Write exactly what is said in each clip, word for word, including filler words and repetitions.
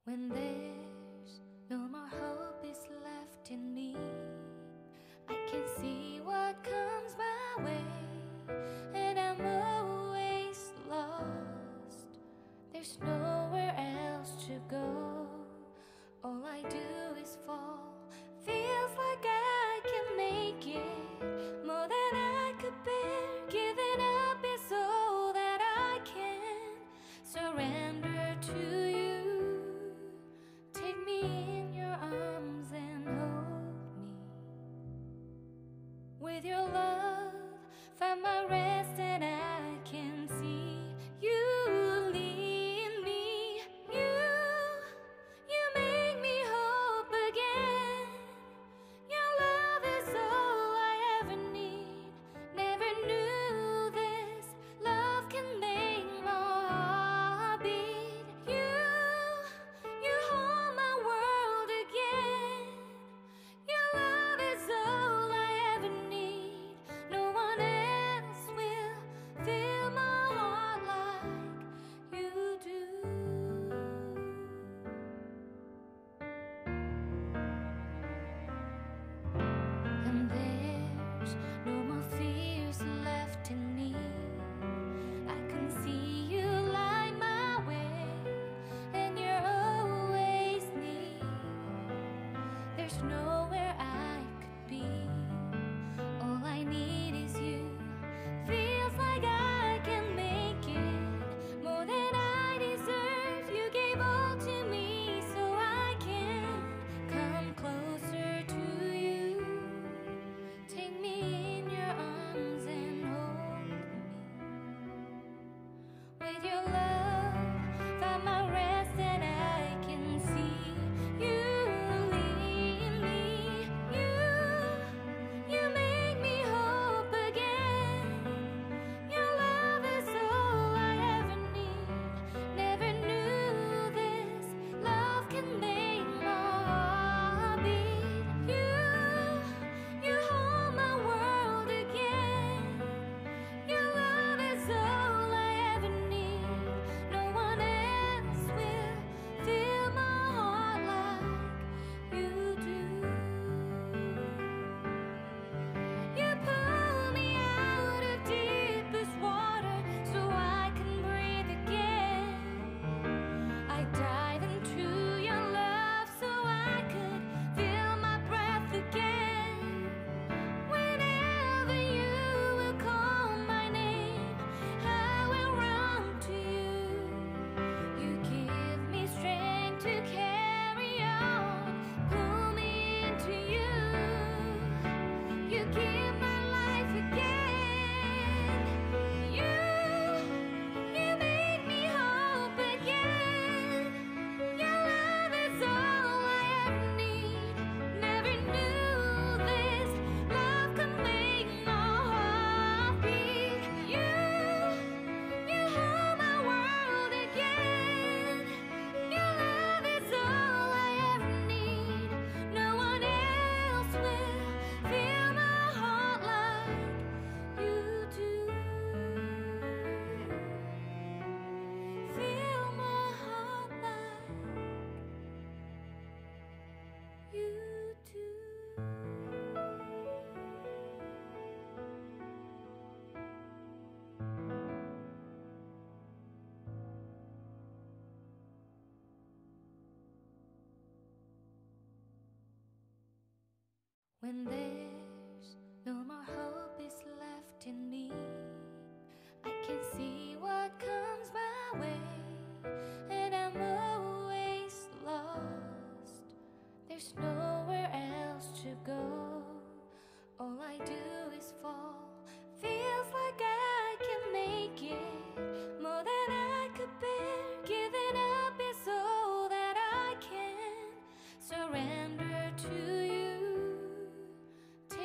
When there's no more hope is left in me, I can see what comes my way, and I'm always lost. There's nowhere else to go. All I do is fall. Feels like I can make it more than I could bear. Giving up is all that I can surrender to you. Take me in your arms and hold me. With your love, find my rest, and I can see you lead me. You, you make me hope again. Your love is all I ever need. Never knew this love can make my heart beat. You, you hold my world again. Your love is all I ever need. No one else will fill my heart like you do. And there's no more fears left in me. I can see you light my way, and you're always near. There's nowhere I could be. All I need is you. Feels like I can make it more than I deserve. You gave all to me so I can come closer to you. Take me in your arms and hold me. With your love, find my rest, and I can see you lead me. You, you make me hope again. Your love is all I ever need. Never knew this love can make my heart beat. You, you hold my world again. Your love is all I ever need. No one else will fill my heart like you do. You pull me out of deepest water so I can breathe again. I dive into your love so I could feel my breath again. Whenever you will call my name, I will run to you. You give me strength to carry on. Pull me into you. You give my life again. You, you make me hope again. Your love is all I ever need. Never knew this love could make my heart beat. You, you hold my world again. Your love is all I ever need. No one else will fill my heart like you do. Fill my heart like you do. When there's no more hope is left in me, I can see what comes my way, and I'm always lost. There's nowhere else to go. All I do is fall. Feels like I can make it more than I could bear. Giving up is all that I can surrender to you.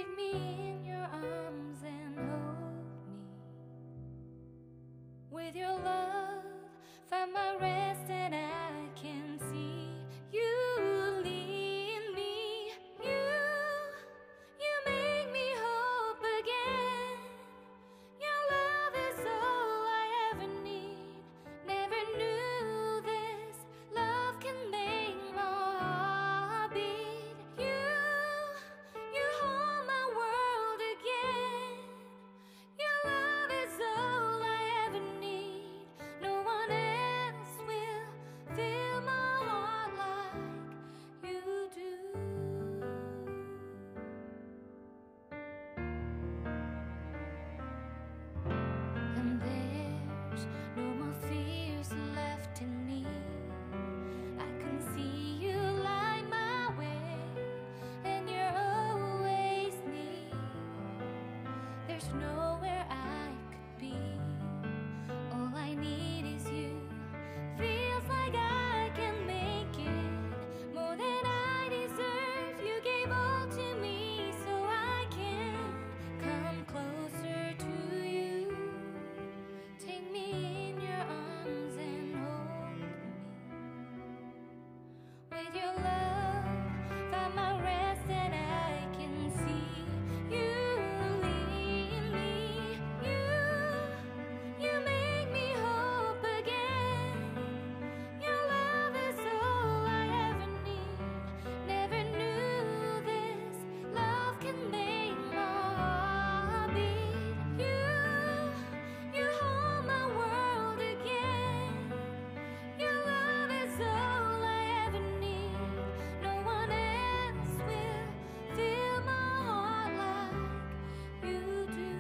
With your love, find my rest and I can see you lead me. You, you make me hope again. Your love is all I ever need. Never knew this love can make my heart beat. You, you hold my world again. Your love is all I ever need. No one else will fill my heart like you do.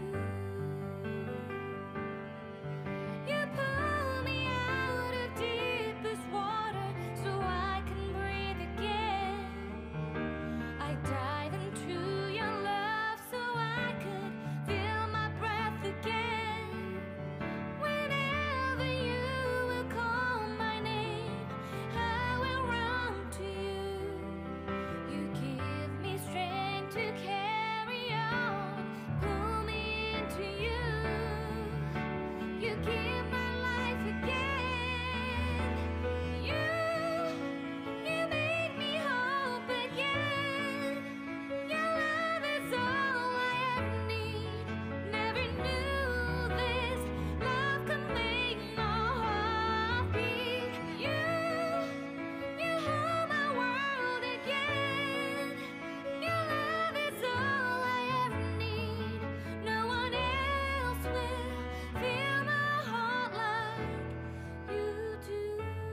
You pull me out of deepest water so I can breathe again. I dive into your love so I could feel my breath again. Whenever you will call my name, I will run to you. You give me strength to carry on, pull me into you. You give my life again. You, you make me hope again. Your love is all I ever need. Never knew this love could make my heart beat. You, you hold my world again. Your love is all I ever need. No one else will fill my heart like you do.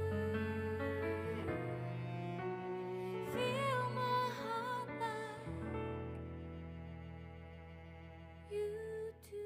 Fill my heart like you do.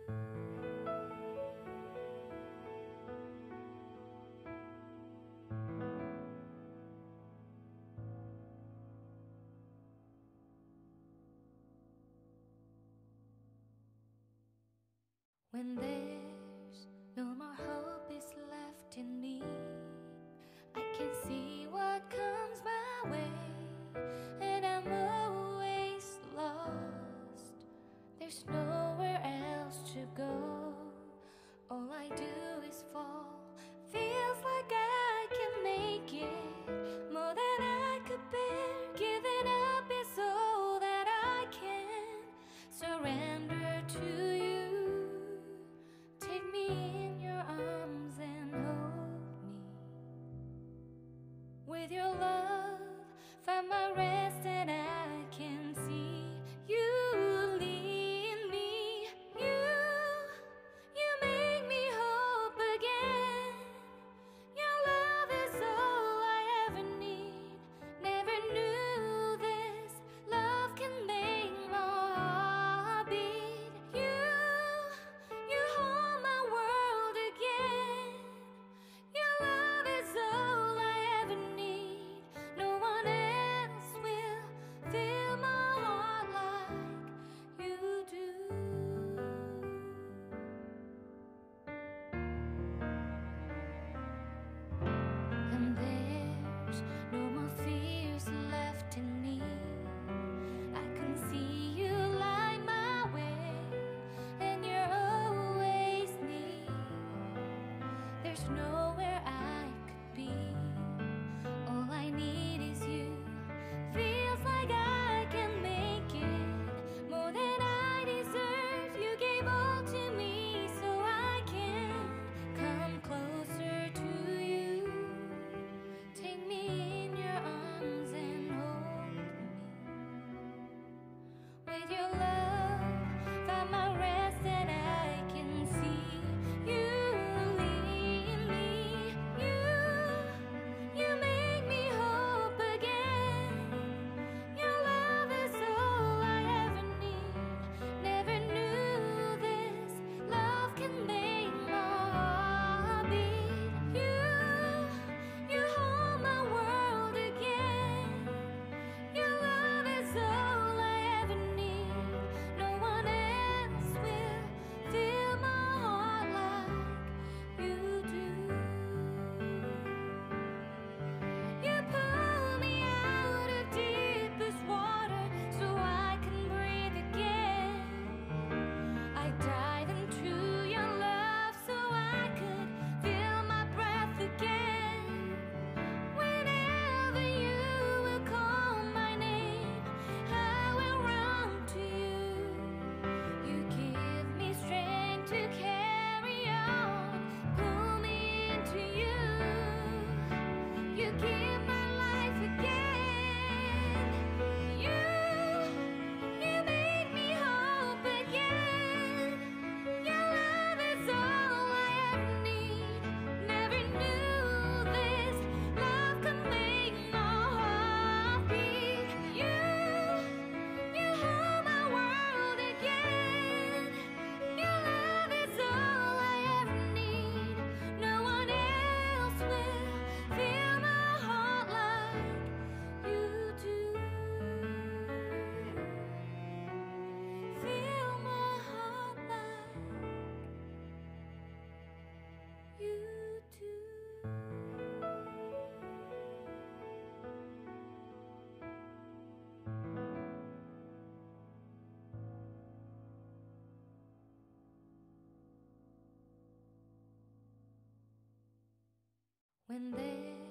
When there's no more hope is left in me, I can see what comes my way, and I'm always lost. There's nowhere else to go. All I do is fall. Feels like I can make it more than I could bear. Giving up is all that I can. Surrender to you. Take me in your arms and hold me. With your love, find my rest and I can see you lead me. You, you make me hope again. Your love is all I ever need. Never knew this love can make my heart beat. You, you hold my world again. Your love is all I ever need. No one else will when there